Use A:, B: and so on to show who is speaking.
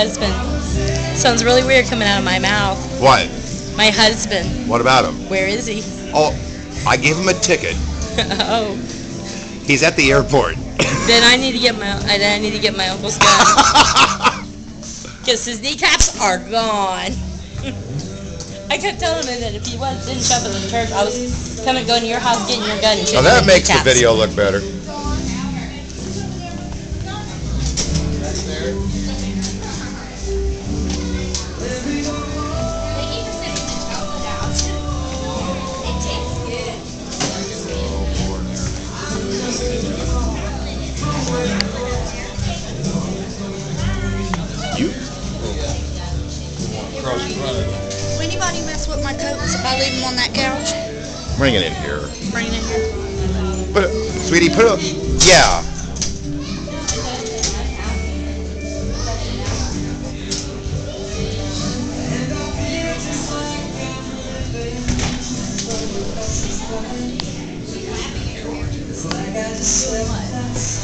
A: Husband. Sounds really weird coming out of my mouth.
B: What?
A: My husband.
B: What about him?
A: Where is he?
B: Oh, I gave him a ticket.
A: Oh.
B: He's at the airport.
A: Then I need to get my uncle's gun. Because his kneecaps are gone. I kept telling him that if he didn't show up at the church, I was coming going to your house, getting your gun, and shooting
B: Now that
A: his
B: makes the
A: kneecaps.
B: video look better.
C: Will anybody mess with my coats if I leave them on that couch?
B: Bring it in here.
C: Bring it in here.
B: But, sweetie, put it. Yeah.
C: So much.